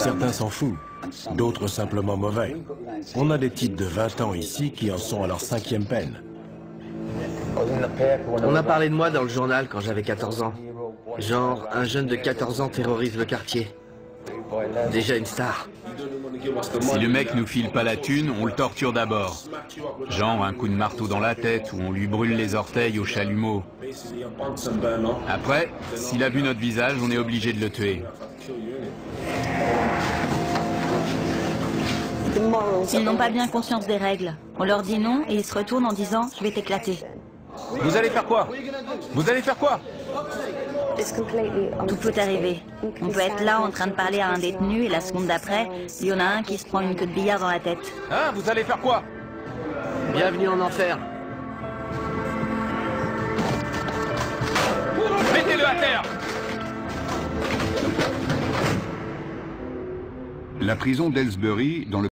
Certains s'en foutent, d'autres simplement mauvais. On a des types de 20 ans ici qui en sont à leur 5e peine. On a parlé de moi dans le journal quand j'avais 14 ans. Genre, un jeune de 14 ans terrorise le quartier. Déjà une star. Si le mec nous file pas la thune, on le torture d'abord. Genre un coup de marteau dans la tête ou on lui brûle les orteils au chalumeau. Après, s'il a vu notre visage, on est obligé de le tuer. S'ils n'ont pas bien conscience des règles, on leur dit non et ils se retournent en disant « je vais t'éclater ». Vous allez faire quoi? Vous allez faire quoi? Tout peut arriver. On peut être là en train de parler à un détenu et la seconde d'après, il y en a un qui se prend une queue de billard dans la tête. Hein? Vous allez faire quoi? Bienvenue en enfer. Mettez-le à terre! La prison d'Aylesbury, dans le